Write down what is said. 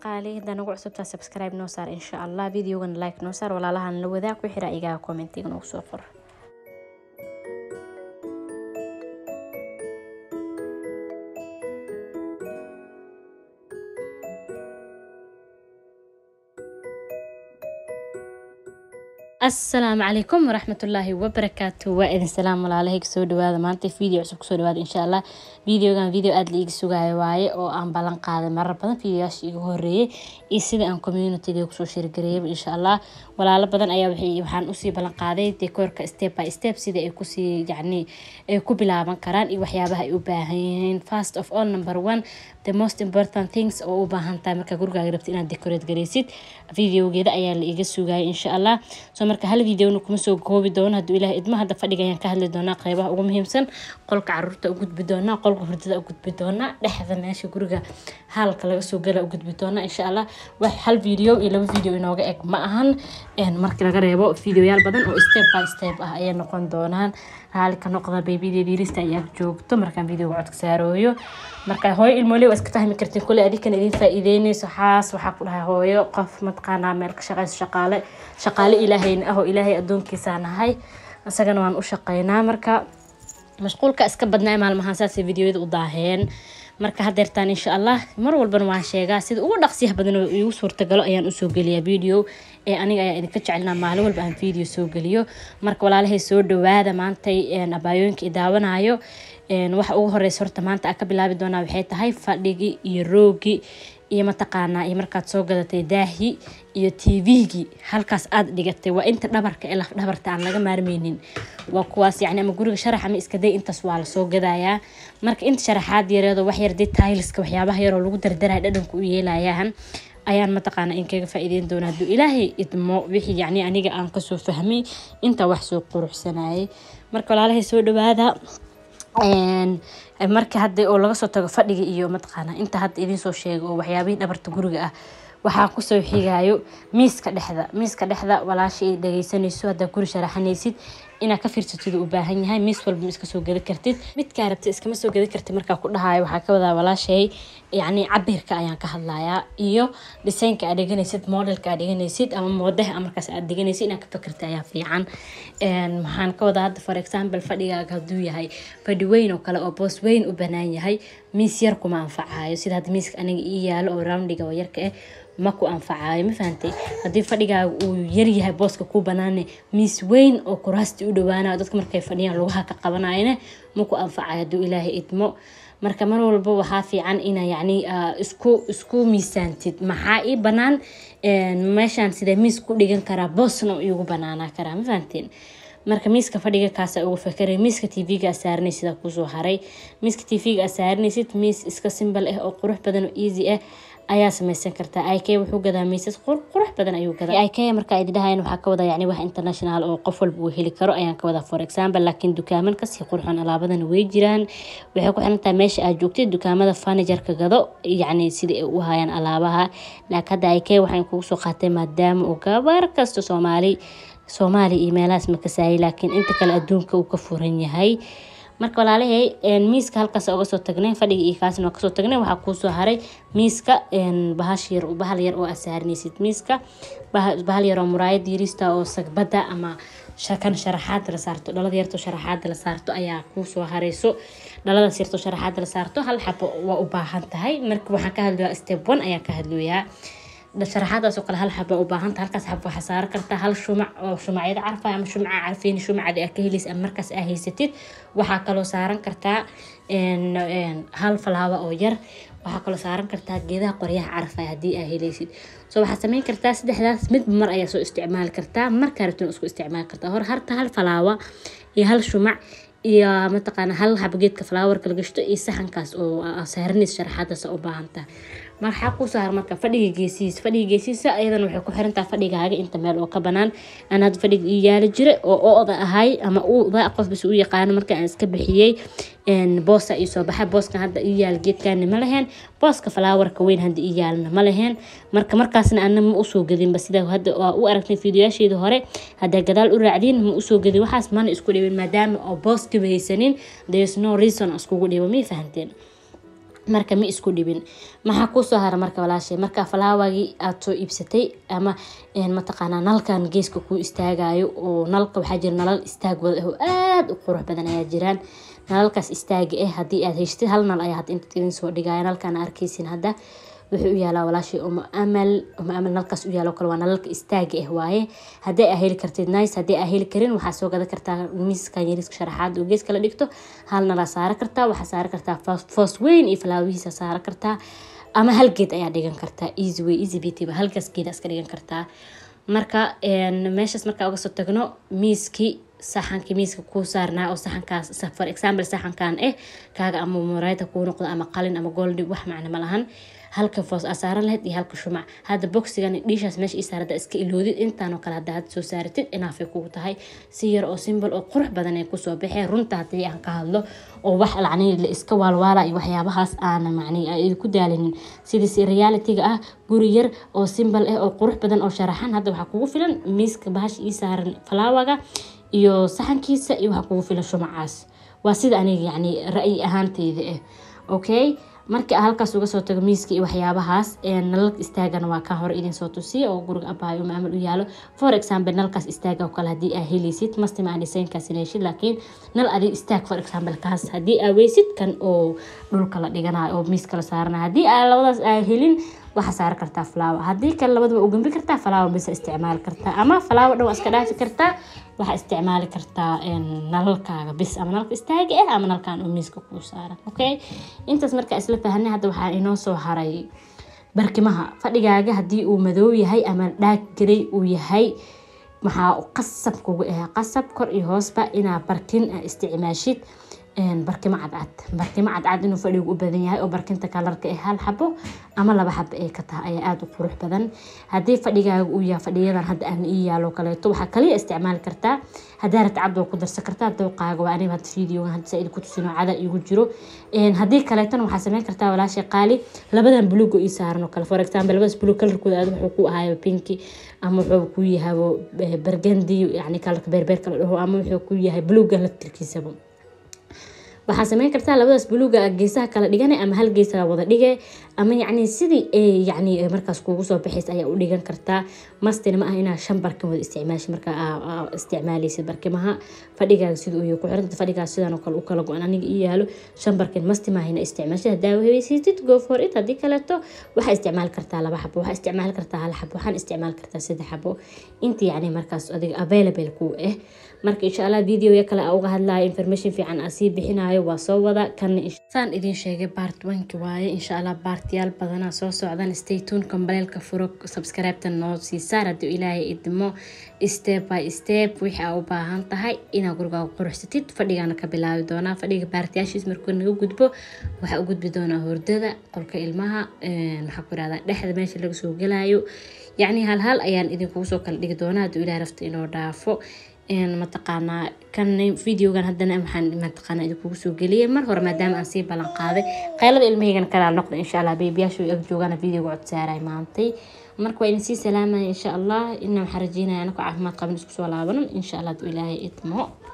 قالي هذا نقول عصبتها سبسكرايب نوصار إن شاء الله فيديو لايك نوصار ولا لها نلو ذاك وحرا إيجا كومنتي نوصفر السلام عليكم ورحمة الله وبركاته وإذن سلام عليكم سود هذا ما أنت فيديو عسب سود هذا إن شاء الله فيديو أدلي سوغاي واي أو أم بلان قاعدة مرة بدن فيديوهاش يجوري يصير أن كوميونتي ديو كسو شير قريب إن شاء الله ولا لا بدن أيام وحان أسي بلان قاعدة ديكور كستيب باي ستيب سيدا يكوسي يعني كوبلا من كران وحيابها يباهين first of all number one the most important things أو باهن تامر كجورجا قربت إن ديكوريت قريسيت فيديو جدا أيام اللي يجي سوغاي إن شاء الله marka hal video kuma soo koobi doono haduu ilaahay idma hada fadhigayaan ka hadli doona qaybaha ugu muhiimsan qolka caruurta u gudbi doona qolka hurdada u gudbi doona dhaxda meesha guriga halka laga soo gala u gudbi doona insha Allah wax hal video iyo laba video inooga eg ma ahan markii laga reebo videoyaal badan oo step by step ah ay noqon doonaan halka noqda baby lista ayaa joogto markaan videoga codka saarooyo marka hooyo ilmooley waa iska fahmi kartiin kulli adikana idin faa'iideynayso xaas waxa ku dhahay hooyo qof matqaana meel ka shaqeyso shaqaale ilaahay oo ilaahay adoonkiisa nahay asagana waan u shaqeynaa marka mashquulka iska badnaa maalmahan saas videoyada u daaheen marka hadeertaan insha Allah mar walban waan sheegaa sida ugu dhaqsiyaha badan oo igu suurta galo ayaan u soo galiyaa video ee aniga ayaa idinka jecelnaa maalin walba aan video soo galiyo marka walaalahay soo dhawaada maantay abaayooyinka daawanayo waxa ugu horeysa horta maanta aan ka bilaabi doonaa waxay tahay fadhigi iyo roogi iyo mataqaana iyo markaad soo gadatay daahi iyo TV-gi halkaas aad dhigatay waa inta dhabarka ee dhabarta aan laga maarmeynin waa kuwaas yani ama guriga sharax ama iska day intaas waa la soo gadayaa marka inta sharaxaad yareedo wax yar detailska waxyaabaha yar oo lagu dardaray dhadhanku u yeelayaan ayaan mataqaana in kaga faa'iideyn doona haduu ilaahay idmo wixii yani aniga aan ka soo fahmay inta wax soo quruxsanay marka walaalahay soo dhawaada marka hadda oo laga soo tago fadhiga iyo matqaana inta hadda idin soo sheego oo waxyaabaha dhabarta guriga ah waxa ku soo xigayo miiska dhexda walaashay dhageysanayso hadda guri sharaxanaysid ina ka fiirsatid u baahan yahay miis walba iska soo gadi kartid mid ka rabtid iska soo gadi kartid marka ku dhahayo waxa ka wada walaashay yani cabirka ayaan ka hadlayaa iyo design-ka aad dhiganaysid modelka aad dhiganaysid ama moodaha markaas aad dhiganaysid ina ka fikirtay ayaa fiican maxaan ka wada hadda for example fadhigaaga haduu yahay fadhi weyn oo kale oo boos weyn u banaan yahay miis yar kuma anfacayo sida hadda miiska aniga ii yaalo oo roundiga oo yarka ma ku anfacayo ma fahantay hadii fadhigaaga uu yar yahay booska ku banaanay miis weyn oo kuraasti u dhawaana dadka markay fadhiyaan lugaha ka qabanayna ma ku anfacayo haduu ilaahay idmo marka mar walba waxa fiican ina yani isku miisaantid maxaa ii banaan meeshan sida miis ku dhigan kara boosna igu banaana kara ma fahanteen marka miiska fadhiga kaas ugu fakiray miiska TV-ga saarnay sida ku soo haray miiska TV-ga saarnaysid miis iska simple ah oo qurux badan oo easy ah ayaa samaysan kartaa IK wuxuu gadaa miisas qurux badan ayuu gadaa IK marka ay dhahayn waxa ka wada yani wax international oo qof walba uu heli karo ayaan ka wada for example laakiin dukaaman ka si qurxan alaabadan way jiraan waxay ku xiran tahay meesha aad joogtid dukaamada furniture ka gado yani sida ay u hayaan alaabaha laakiin hadda IK waxaan kugu soo qaatay maadaama uu gabar kasto Soomaali emails ma ka saay laakiin inta kale adduunka uu ka furan yahay marka walaalahay miiska halkaas uga soo tagnay fadhiga iyo kaasna ka soo tagnay waxa ku soo haray miiska bahal yar oo asaarnaysid miiska bahal yar oo muraayad yirista oo sagbada ama sharaxaad la saarto dhalada yarto sharaxaad la saarto ayaa ku soo harayso dhalada sirto sharaxaad la saarto hal xabo waa u baahan tahay marka waxa ka hadlayaa step 1 ayaa ka hadlayaa sharaxaadaas oo kale hal xabo u baahan tahay halkaas xabo waxa saar kartaa hal shumac oo shumacyada carfa ama shumaca carfeen shumacada ka helis ama markaas ay haysatid waxa kale oo saaran kartaa hal falaawa oo yar waxa kale oo saaran kartaa geedaha qoryaha carfa hadii ay helaysid soo waxa sameyn kartaa saddexdaas mid mar ayaa soo isticmaal kartaa marka rabtid isku isticmaal kartaa hal falaawa iyo hal shumac iyo mataqaana hal xabo geedka flower-ka la gashto iyo saxankaas oo saaranay sharaxaadaas u baahantaa marxa ku saar marka fadhiga geesiisa ayadana waxay ku xirantaa fadhigaaga inta meel oo ka banaan anaad fadhiga yaala jire oo ooda ahay ama uu qof bis u yaqaan marka aan iska bixiyay boosa iyo soo baxa booska hadda yaal geedkan ma lahayn booska flower-ka weyn hadda yaalna ma lahayn markaasna aan ma u soo gadin sida hadda u aragnay fiidiyoyasheeda hore hadda gadaal u raacdin ma u soo gadin waxaas man isku dhibin maadaama oo booska haysanin there is no reason iskugu dhibo ma fahanteen marka ma isku dhibin. maxaa ku soo hara marka walaashay marka falaawagi aad soo iibsatay ama mataqaanaa nalkan geeska ku istaagayo oo nalka waxaa jira nalal istaag wada oo aad u qurux badan ayaa jiraan. nalalkaas istaaga haddii aad heshtid hal nal ayaa hadda inta idin soo dhigaya. nalkan arkaysin hadda wuxuu u yaalaa walaashay uma amal nalkaas u yaalo kale waa nalalka istaaga waaye. haddii aad heli kartid nice, haddii aad heli karin waxaa soo gadan kartaa miiskan yariska sharaxaad oo gees kala dhigto hal nala saara kartaa. waxaa saara kartaa foos weyn iyo falaawihiisa saara kartaa ama hal geed ayaa dhigan kartaa. easy way easy beauty ba halkaas geed iska dhigan kartaa. marka meeshaas marka uga soo tagno miiskii saxankii miiska ku saarnaa oo saxankaas for example saxankan kaaga ama muraayada ku noqdo ama qalin ama gold wax macna ma lahan. halka foos asaaran lahayd iyo halka shumac. hadda boxigan dhiishaas meesha ii saarada iska iloodid intaan oo kale hadda aad soo saaratid inaafay kugu tahay si yar oo simple oo qurux badan ay kusoo baxeen. runta haddii aan ka hadlo oo wax lacnay la iska waalwaala iyo waxyaabahaas aan macnay ay ku daalinin sidii reality-ga guri yar oo simple oo qurux badan oo sharaxan hadda waxa kugu filan miiska bahash ii saaran falaawaga iyo saxankiisa iyo waxa kugu filan shumacaas. waa sida aniga yani ra'yi ahaanteyda okay. markii halkaas uga soo tago miiska iyo waxyaabahaas nalalka istaagana waa ka hor idin soo tusiyo oo guriga abaayo maamul u yaalo. for example nalkaas istaaga oo kale hadii aad helaysid mastima aan design-kaas leeshid laakiin nal adi istaag for example kaas hadii aad weysid kan oo dhulka la dhiganayo oo miiska la saaranayo hadii aad labadaas aad helin waxa saar kartaa flower. hadii kale labadaba u gambi kartaa flower bas isticmaal kartaa ama flower dhan iska dhaafi kartaa. waxa isticmaali kartaa nalalkaaga bis ama nalka istaaga ama nalkan oo miiska ku saaran. okay intaas marka isla fahanay hadda waxa inoo soo haray barkimaha fadhigaaga hadii uu madow yahay ama dhaag garay uu yahay maxaa qasab kugu qasab kor iyo hoosba ina barkin isticmaashid barkimo cadcad inuu fadhigu u badan yahay oo barkinta kalarka hal xabo ama laba xabo ka tahay aad u qurux badan. hadii fadhigaaga uu yahay fadhiyadan hadda aan ii yaalo kaleeto waxa kaliya isticmaali kartaa hadaa ratcad oo ku darsan kartaa dooqaaga waa aniga hadda video hadda said ku tusino cada igu jiro. hadii kaleeto waxa sameyn kartaa walaashay qaali labadan buluug oo ii saaran oo kale for example labadaas buluug kalarkooda aad wuxuu ku ahayo pinki ama wuxuu ku yahay burgundy yani kalarka beerbeerka la dhaho ama wuxuu ku yahay buluuga laftirkiisaba. waxaa sameyn kartaa labadaas buluuga geesaha kala dhiganay ama hal geesaha wada dhigay ama yani sidii yani markaas kugu soo baxays ayaa u dhigan kartaa. mastina ma aha inaa 5 barkin wada isticmaashi marka isticmaalaysid barkimaha fadhigaaga sidoo uu ku xiranta fadhigaas sidaan oo kale u kala go'an aniga ii yaalo 5 barkin mastima hayna isticmaashi hadaa weheysid go for it. hadii kaleeto waxa isticmaal kartaa 2 xabo waxa isticmaal kartaa 1 xabo waxaan isticmaal kartaa 3 xabo inta yani markaas adiga available ku marka insha Allah video kale uga hadlayo information fiican asi bixinayo waa soo wada kan insaan idin sheegay part 1 waaye insha Allah partiyal badan soo socdaan. stay tuned kambalelka furo subscribe tan noo sii saar hadii ilaahay idmo step by step wixii aad u baahan tahay ina guriga quruxsatid fadhigana ka bilaabi doona. fadhiga partiyashiis markuu naga gudbo waxa u gudbi doona hordada qolka ilmaha waxa ku raada dhexda meesha laga soo galaayo yani hal ayaan idin kugu soo kala dhigi doona hadii ilaahay rafta inoo dhaafo. mataqaana kan videogan hadana waxaan mataqaana idinku soo galiyay mar hore maadaama aan sii balan qaaday qaylada ilmahaygan kala noqdo insha Allah beebiyaashu ag joogan videoga cod saaray maantay marka waa in si salaamay insha Allah inna waxaan rajeenayaa anku caafimaad qabin isku soo laabano insha Allah ilaahay idmo.